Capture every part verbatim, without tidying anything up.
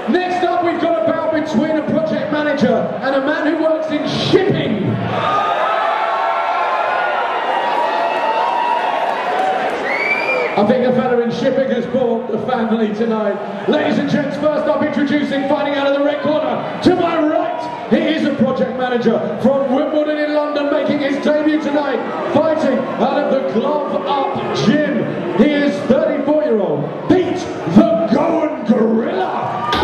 Next up, we've got a bout between a project manager and a man who works in shipping. I think the fella in shipping has brought the family tonight. Ladies and gents, first up introducing, fighting out of the red corner, to my right, he is a project manager from Wimbledon in London, making his debut tonight, fighting out of the Glove Up Gym. He is thirty-four-year-old Pete the Goan Gorilla.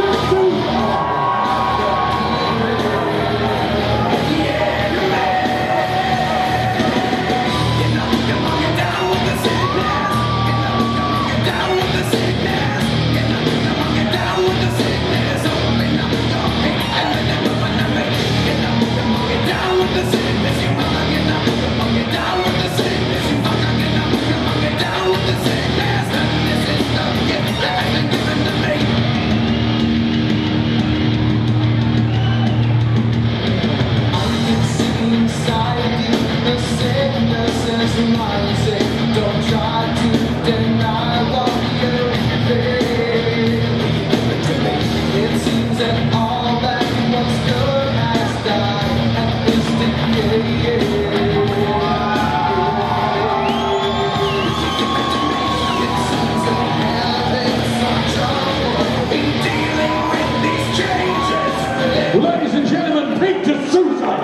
Don't try to deny what you feel. It seems that all that was good has died and is decaying. It seems that having some trouble in dealing with these changes. Ladies and gentlemen, Pete D'Souza.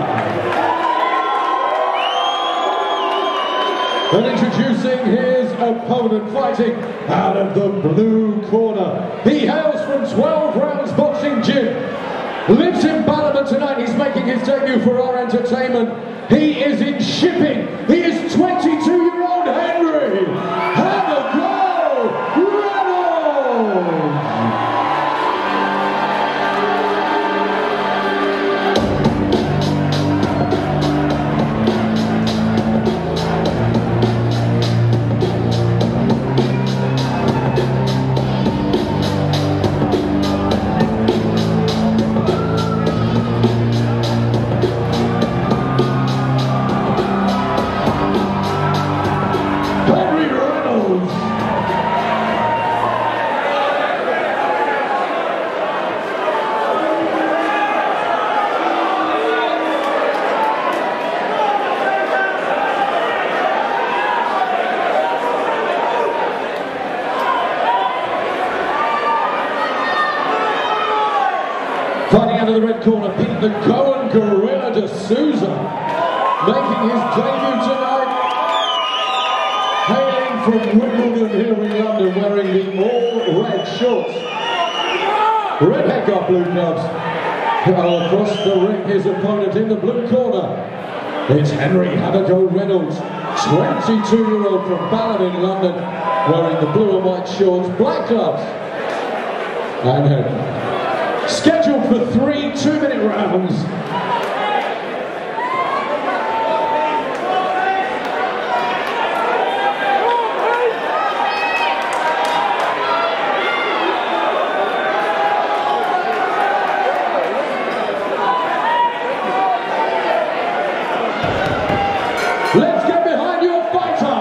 And introducing his opponent, fighting out of the blue corner. He hails from twelve rounds Boxing Gym. Lives in Balmain tonight. He's making his debut for our entertainment. He is in shipping. He is twenty-two-year-old Henry. Have a go, Reynolds! Fighting out of the red corner, Pete the Goan Gorilla D'Souza, making his debut tonight, hailing from Wimbledon here in London, wearing the all-red shorts. Red headgear, blue gloves. Across the ring, his opponent in the blue corner. It's Henry Have-A-Go Reynolds, twenty-two-year-old from Balmain in London, wearing the blue and white shorts, black gloves, and Henry. Scheduled for three two-minute rounds. Let's get behind your fighter.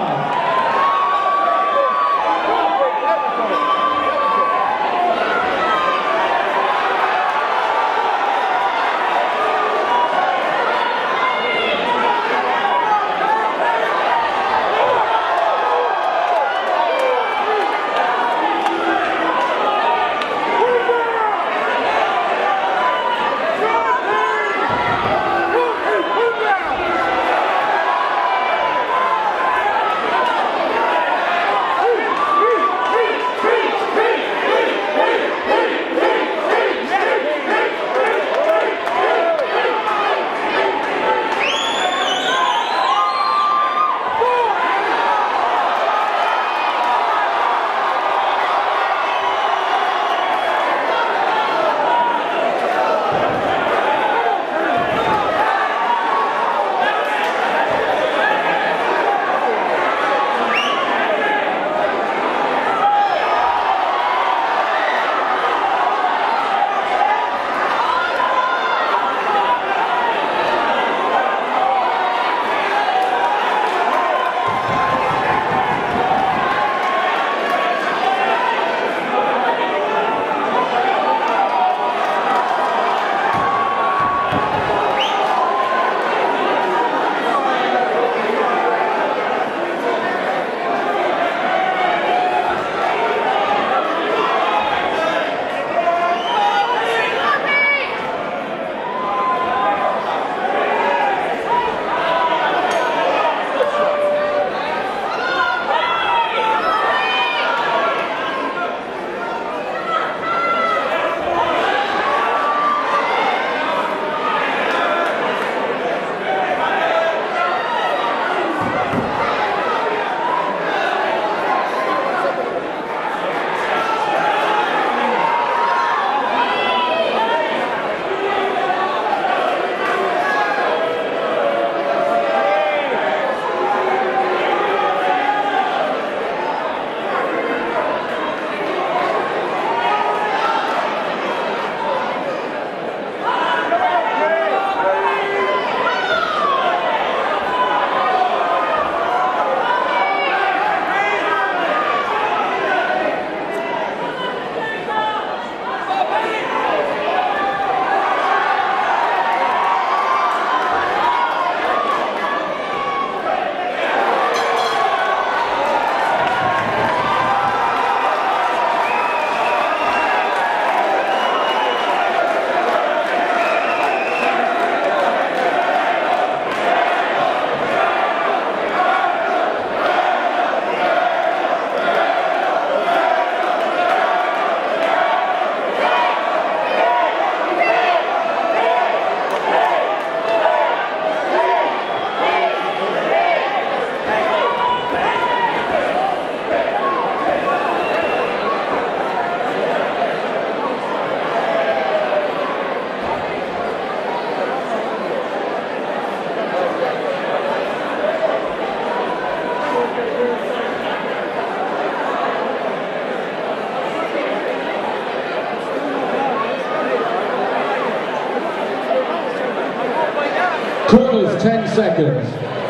last ten seconds.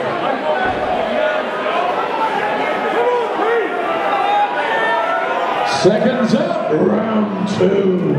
Seconds up, round two.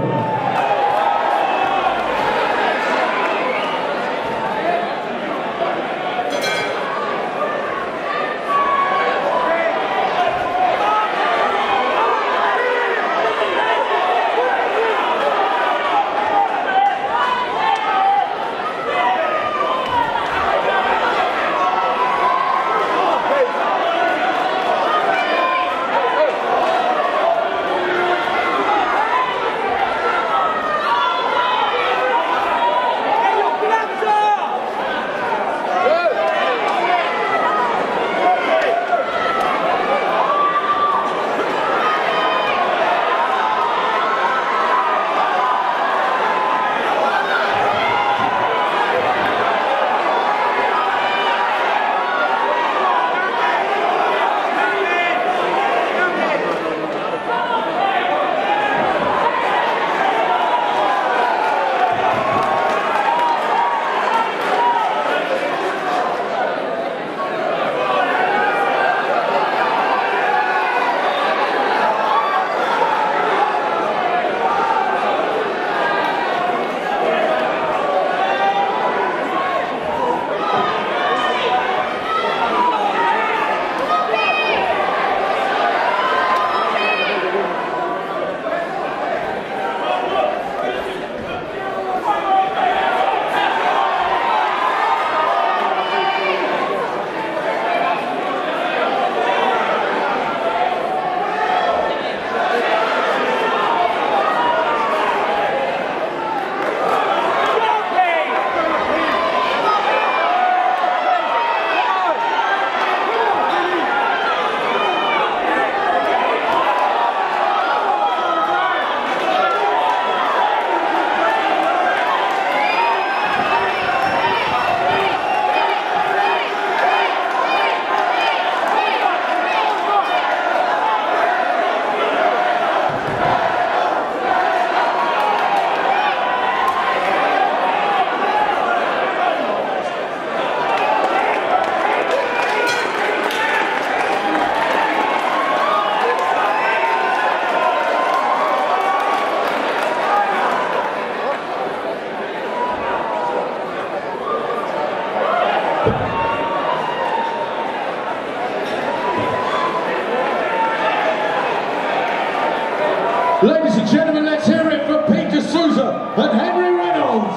Ladies and gentlemen, let's hear it for Pete D'Souza and Henry Reynolds.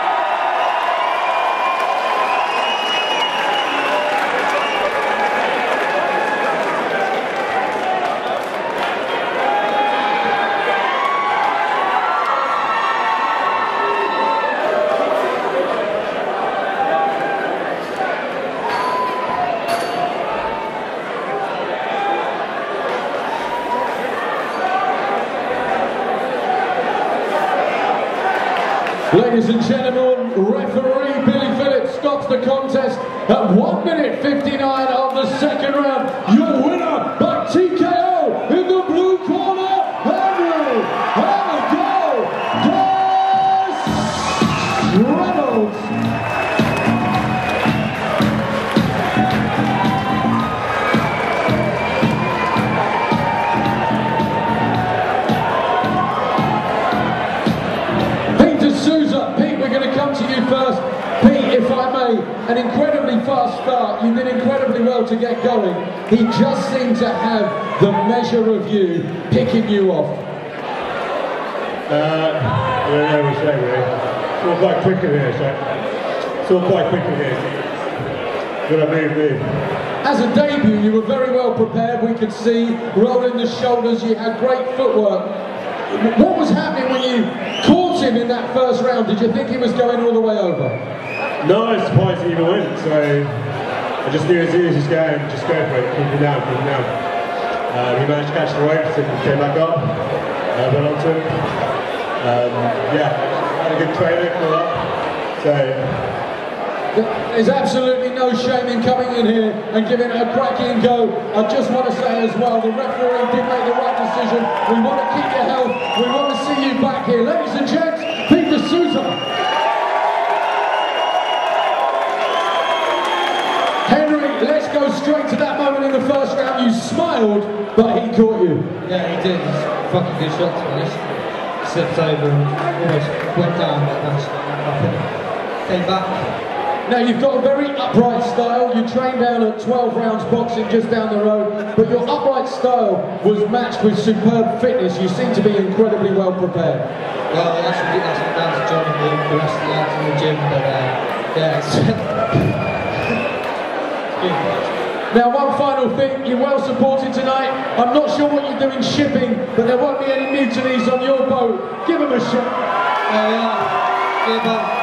Ladies and gentlemen, referee Billy Phillips stops the contest at one minute fifty-nine of the second round. Your winner by T K O in the blue corner, Henry Henry Reynolds. First, Pete, if I may, an incredibly fast start. You did incredibly well to get going. He just seemed to have the measure of you picking you off. Uh, I don't know what to say really. It's all quite quick in here, so it's all quite quick in here. Gotta move, move. As a debut, you were very well prepared. We could see rolling the shoulders. You had great footwork. What was happening when you caught him in that first round? Did you think he was going all the way over? No, I was surprised he even went, so I just knew as soon as he was going, just go for it, keep him down, keep him down. Um, he managed to catch the ropes and came back up, uh, went on to him. Um, yeah, had a good training, all up. So. There's absolutely no shame in coming in here and giving it a cracking go. I just want to say as well, the referee did make the right decision. We want to keep your health. We want to see you back here. Ladies and gents, Pete D'Souza. straight to that moment in the first round. You smiled, but he caught you. Yeah, he did. He's a fucking good shot, to be honest. Slipped over and almost went down, but that's up and came back. Now you've got a very upright style. You train down at twelve rounds boxing just down the road, but your upright style was matched with superb fitness. You seem to be incredibly well prepared. Well, that's what that's what down to John and the, the rest of the lads in the gym, but uh, yeah, it's, it's Now one final thing, you're well supported tonight. I'm not sure what you're doing shipping, but there won't be any mutinies on your boat. Give them a shot. Oh yeah, yeah, but